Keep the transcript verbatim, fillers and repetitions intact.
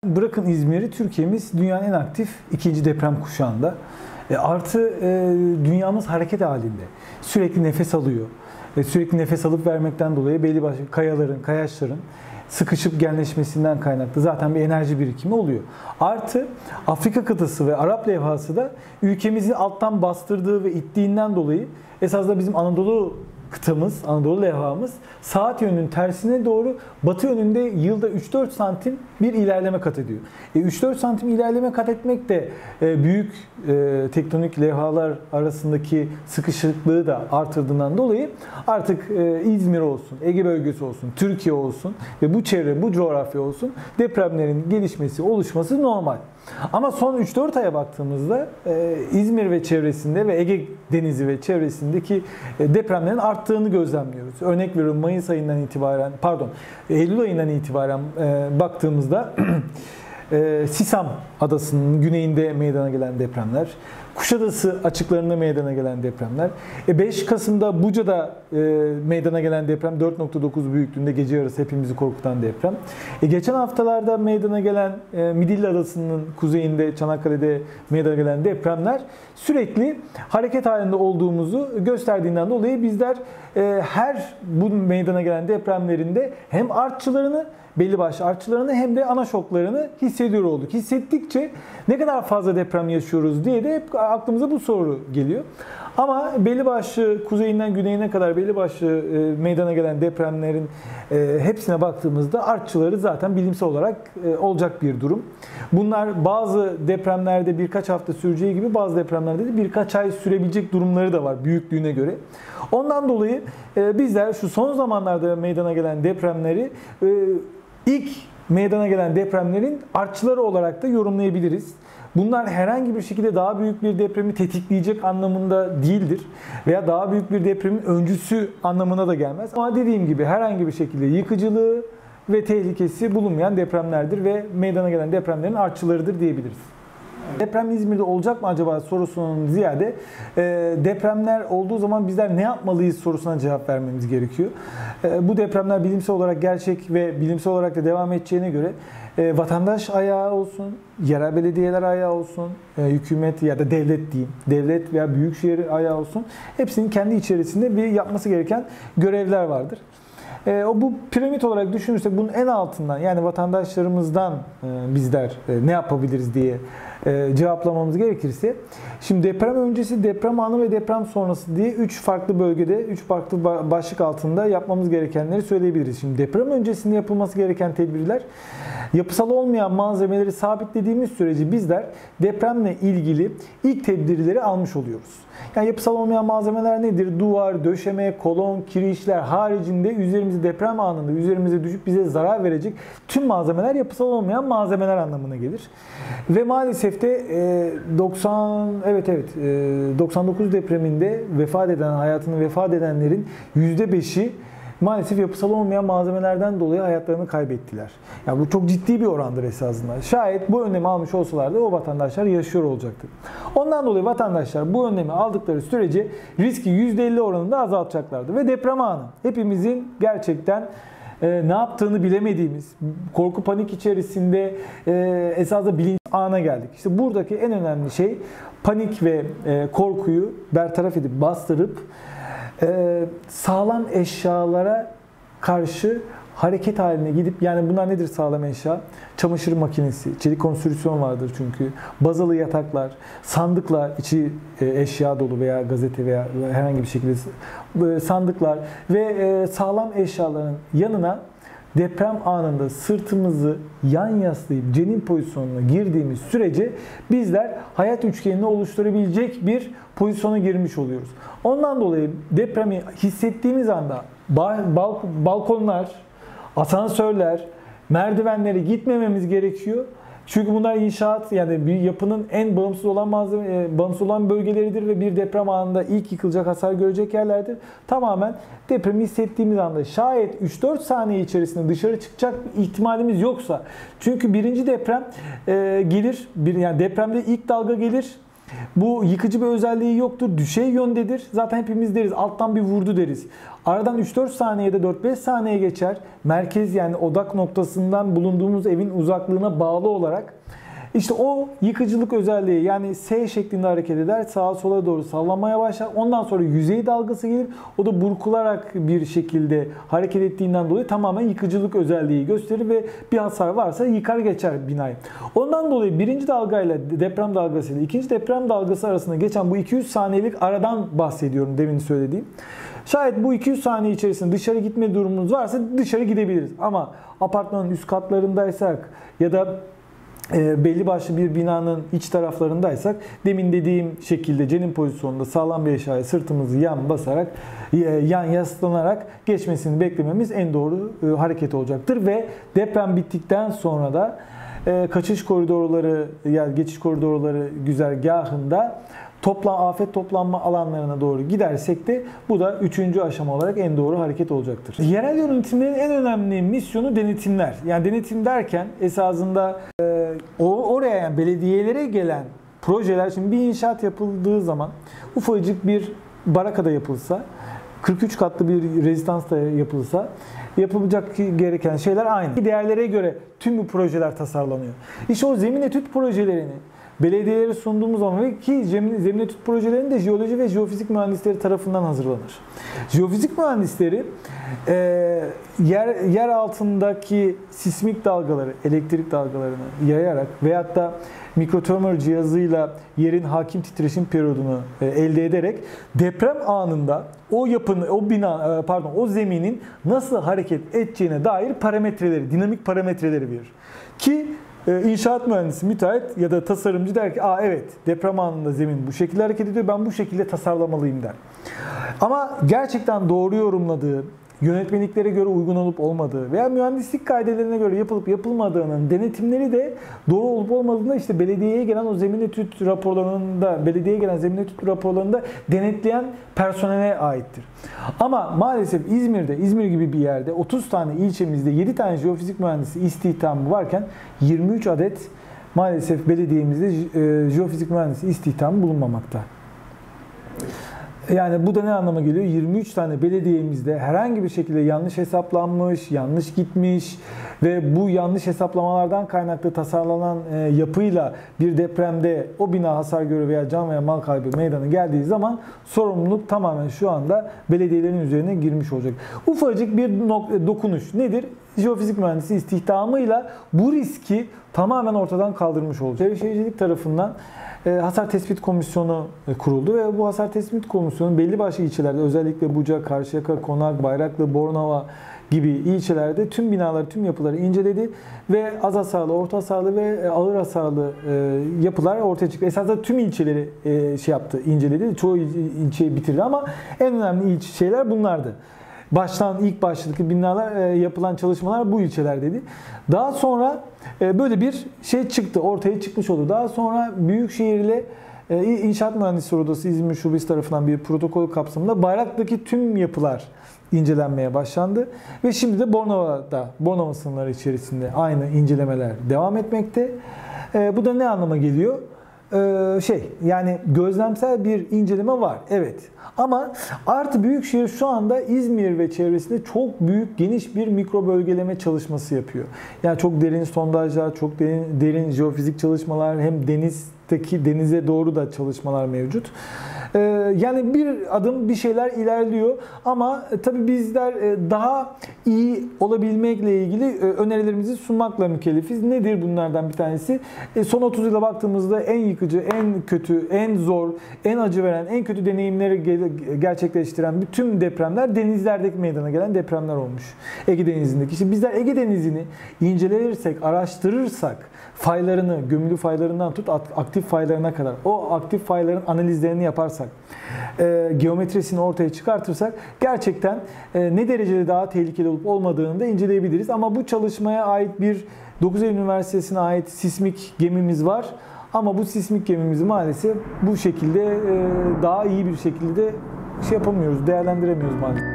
Bırakın İzmir'i, Türkiye'miz dünyanın en aktif ikinci deprem kuşağında. E, artı e, dünyamız hareket halinde. Sürekli nefes alıyor. E, sürekli nefes alıp vermekten dolayı belli başlı kayaların, kayaçların sıkışıp genleşmesinden kaynaklı zaten bir enerji birikimi oluyor. Artı Afrika kıtası ve Arap levhası da ülkemizi alttan bastırdığı ve ittiğinden dolayı esasında bizim Anadolu kıtamız, Anadolu levhamız saat yönünün tersine doğru batı yönünde yılda üç dört santim bir ilerleme kat ediyor. E üç dört santim ilerleme kat etmek de e, büyük e, tektonik levhalar arasındaki sıkışıklığı da artırdığından dolayı artık e, İzmir olsun, Ege bölgesi olsun, Türkiye olsun ve bu çevre, bu coğrafya olsun depremlerin gelişmesi, oluşması normal. Ama son üç dört aya baktığımızda e, İzmir ve çevresinde ve Ege Denizi ve çevresindeki e, depremlerin arttığını gözlemliyoruz. Örnek veriyorum, Mayıs ayından itibaren, pardon Eylül ayından itibaren e, baktığımızda e, Sisam Adası'nın güneyinde meydana gelen depremler, Kuşadası açıklarında meydana gelen depremler, e beş Kasım'da Buca'da e, meydana gelen deprem dört nokta dokuz büyüklüğünde gece yarısı hepimizi korkutan deprem. E geçen haftalarda meydana gelen e, Midilli Adası'nın kuzeyinde, Çanakkale'de meydana gelen depremler sürekli hareket halinde olduğumuzu gösterdiğinden dolayı bizler e, her bu meydana gelen depremlerinde hem artçılarını, belli başlı artçılarını hem de ana şoklarını hissediyor olduk. Hissettikçe ne kadar fazla deprem yaşıyoruz diye de hep aklımıza bu soru geliyor. Ama belli başlı kuzeyinden güneyine kadar belli başlı e, meydana gelen depremlerin e, hepsine baktığımızda artçıları zaten bilimsel olarak e, olacak bir durum. Bunlar bazı depremlerde birkaç hafta süreceği gibi bazı depremlerde de birkaç ay sürebilecek durumları da var büyüklüğüne göre. Ondan dolayı e, bizler şu son zamanlarda meydana gelen depremleri e, ilk meydana gelen depremlerin artçıları olarak da yorumlayabiliriz. Bunlar herhangi bir şekilde daha büyük bir depremi tetikleyecek anlamında değildir. Veya daha büyük bir depremin öncüsü anlamına da gelmez. Ama dediğim gibi herhangi bir şekilde yıkıcılığı ve tehlikesi bulunmayan depremlerdir ve meydana gelen depremlerin artçılarıdır diyebiliriz. Deprem İzmir'de olacak mı acaba sorusunun ziyade e, depremler olduğu zaman bizler ne yapmalıyız sorusuna cevap vermemiz gerekiyor. E, bu depremler bilimsel olarak gerçek ve bilimsel olarak da devam edeceğine göre e, vatandaş ayağı olsun, yerel belediyeler ayağı olsun, e, hükümet ya da devlet diyeyim, devlet veya büyükşehir ayağı olsun, hepsinin kendi içerisinde bir yapması gereken görevler vardır. E, o bu piramit olarak düşünürsek bunun en altından, yani vatandaşlarımızdan e, bizler e, ne yapabiliriz diye e, cevaplamamız gerekirse, şimdi deprem öncesi, deprem anı ve deprem sonrası diye üç farklı bölgede, üç farklı başlık altında yapmamız gerekenleri söyleyebiliriz. Şimdi deprem öncesinde yapılması gereken tedbirler, yapısal olmayan malzemeleri sabitlediğimiz sürece bizler depremle ilgili ilk tedbirleri almış oluyoruz. Yani yapısal olmayan malzemeler nedir? Duvar, döşeme, kolon, kirişler haricinde üzerimizde deprem anında üzerimize düşüp bize zarar verecek tüm malzemeler yapısal olmayan malzemeler anlamına gelir. Ve maalesef de doksan evet evet doksan dokuz depreminde vefat eden, hayatını vefat edenlerin yüzde beşi maalesef yapısal olmayan malzemelerden dolayı hayatlarını kaybettiler. Yani bu çok ciddi bir orandır esasında. Şayet bu önlemi almış olsalardı o vatandaşlar yaşıyor olacaktı. Ondan dolayı vatandaşlar bu önlemi aldıkları sürece riski yüzde elli oranında azaltacaklardı. Ve deprem anı hepimizin gerçekten e, ne yaptığını bilemediğimiz, korku panik içerisinde e, esasında bilinç ana geldik. İşte buradaki en önemli şey panik ve e, korkuyu bertaraf edip bastırıp Ee, sağlam eşyalara karşı hareket haline gidip, yani bunlar nedir sağlam eşya? Çamaşır makinesi, çelik konstrüksiyon vardır çünkü, bazalı yataklar, sandıklar, içi e, eşya dolu veya gazete veya herhangi bir şekilde e, sandıklar ve e, sağlam eşyaların yanına deprem anında sırtımızı yan yaslayıp cenin pozisyonuna girdiğimiz sürece bizler hayat üçgenini oluşturabilecek bir pozisyona girmiş oluyoruz. Ondan dolayı depremi hissettiğimiz anda balkonlar, asansörler, merdivenlere gitmememiz gerekiyor. Çünkü bunlar inşaat, yani bir yapının en bağımsız olan malzeme, bağımsız olan bölgeleridir ve bir deprem anında ilk yıkılacak, hasar görecek yerlerdir. Tamamen depremi hissettiğimiz anda, şayet üç dört saniye içerisinde dışarı çıkacak ihtimalimiz yoksa, çünkü birinci deprem e, gelir, bir, yani depremde ilk dalga gelir. Bu yıkıcı bir özelliği yoktur. Düşey yöndedir. Zaten hepimiz deriz. Alttan bir vurdu deriz. Aradan üç dört saniyede dört beş saniye geçer. Merkez yani odak noktasından bulunduğumuz evin uzaklığına bağlı olarak İşte o yıkıcılık özelliği, yani S şeklinde hareket eder. Sağa sola doğru sallanmaya başlar. Ondan sonra yüzey dalgası gelir. O da burkularak bir şekilde hareket ettiğinden dolayı tamamen yıkıcılık özelliği gösterir ve bir hasar varsa yıkar geçer binayı. Ondan dolayı birinci dalgayla deprem dalgası ile ikinci deprem dalgası arasında geçen bu iki yüz saniyelik aradan bahsediyorum, demin söylediğim. Şayet bu iki yüz saniye içerisinde dışarı gitme durumunuz varsa dışarı gidebiliriz. Ama apartmanın üst katlarındaysak ya da E, belli başlı bir binanın iç taraflarındaysak, demin dediğim şekilde cenin pozisyonunda sağlam bir eşyaya sırtımızı yan basarak, e, yan yaslanarak geçmesini beklememiz en doğru e, hareket olacaktır. Ve deprem bittikten sonra da e, kaçış koridorları, yani geçiş koridorları güzergahında toplam afet toplanma alanlarına doğru gidersek de bu da üçüncü aşama olarak en doğru hareket olacaktır. Yerel yönetimlerin en önemli misyonu denetimler. Yani denetim derken esasında e, o oraya, yani belediyelere gelen projeler, şimdi bir inşaat yapıldığı zaman ufacık bir barakada yapılsa, kırk üç katlı bir rezidansta yapılsa yapılacak gereken şeyler aynı. Değerlere göre tüm bu projeler tasarlanıyor. İşte o zemin etüt projelerini belediyelere sunduğumuz zaman ve ki zemin etüt projelerinin de jeoloji ve jeofizik mühendisleri tarafından hazırlanır. Jeofizik mühendisleri e, yer, yer altındaki sismik dalgaları, elektrik dalgalarını yayarak veyahut da mikrotermal cihazıyla yerin hakim titreşim periyodunu e, elde ederek deprem anında o yapının, o bina, e, pardon, o zeminin nasıl hareket edeceğine dair parametreleri, dinamik parametreleri verir. Ki İnşaat mühendisi, müteahhit ya da tasarımcı der ki, aa evet, deprem anında zemin bu şekilde hareket ediyor, ben bu şekilde tasarlamalıyım der. Ama gerçekten doğru yorumladığı, yönetmeliklere göre uygun olup olmadığı veya mühendislik kaidelerine göre yapılıp yapılmadığının denetimleri de doğru olup olmadığında işte belediyeye gelen o zemin etüt raporlarında, belediyeye gelen zemin etüt raporlarında denetleyen personele aittir. Ama maalesef İzmir'de, İzmir gibi bir yerde otuz tane ilçemizde yedi tane jeofizik mühendisi istihdamı varken yirmi üç adet maalesef belediyemizde jeofizik mühendisi istihdamı bulunmamakta. Yani bu da ne anlama geliyor? yirmi üç tane belediyemizde herhangi bir şekilde yanlış hesaplanmış, yanlış gitmiş ve bu yanlış hesaplamalardan kaynaklı tasarlanan e, yapıyla bir depremde o bina hasar görüyor veya can veya mal kaybı meydana geldiği zaman sorumluluk tamamen şu anda belediyelerin üzerine girmiş olacak. Ufacık bir dokunuş nedir? Jeofizik mühendisi istihdamıyla bu riski tamamen ortadan kaldırmış olacak. Çevre Şehircilik tarafından Hasar Tespit Komisyonu kuruldu ve bu Hasar Tespit Komisyonu belli başlı ilçelerde, özellikle Buca, Karşıyaka, Konak, Bayraklı, Bornova gibi ilçelerde tüm binaları, tüm yapıları inceledi ve az hasarlı, orta hasarlı ve ağır hasarlı yapılar ortaya çıktı. Esasında tüm ilçeleri şey yaptı, inceledi. Çoğu ilçeyi bitirdi ama en önemli ilçe şeyler bunlardı. Baştan ilk başlıklı binalar e, yapılan çalışmalar bu ilçelerdeydi. Daha sonra e, böyle bir şey çıktı, ortaya çıkmış oldu. Daha sonra Büyükşehir ile e, İnşaat Mühendisleri Odası İzmir Şubesi tarafından bir protokol kapsamında Bayrak'taki tüm yapılar incelenmeye başlandı. Ve şimdi de Bornova'da, Bornova sınırları içerisinde aynı incelemeler devam etmekte. E, bu da ne anlama geliyor? Ee, şey yani gözlemsel bir inceleme var, evet, ama artı Büyükşehir şu anda İzmir ve çevresinde çok büyük, geniş bir mikro bölgeleme çalışması yapıyor. Yani çok derin sondajlar, çok derin, derin jeofizik çalışmalar, hem denizdeki denize doğru da çalışmalar mevcut. Ee, yani bir adım bir şeyler ilerliyor ama e, tabii bizler e, daha iyi olabilmekle ilgili e, önerilerimizi sunmakla mükellefiz. Nedir bunlardan bir tanesi? E, son otuz yıla baktığımızda en yıkıcı, en kötü, en zor, en acı veren, en kötü deneyimleri ge- gerçekleştiren bütün depremler denizlerdeki meydana gelen depremler olmuş. Ege Denizi'ndeki. İşte bizler Ege Denizi'ni incelersek, araştırırsak, faylarını, gömülü faylarından tut aktif faylarına kadar, o aktif fayların analizlerini yaparsak, e, geometrisini ortaya çıkartırsak gerçekten e, ne derecede daha tehlikeli olup olmadığını da inceleyebiliriz. Ama bu çalışmaya ait bir dokuz Eylül Üniversitesi'ne ait sismik gemimiz var. Ama bu sismik gemimizi maalesef bu şekilde e, daha iyi bir şekilde şey yapamıyoruz, değerlendiremiyoruz maalesef.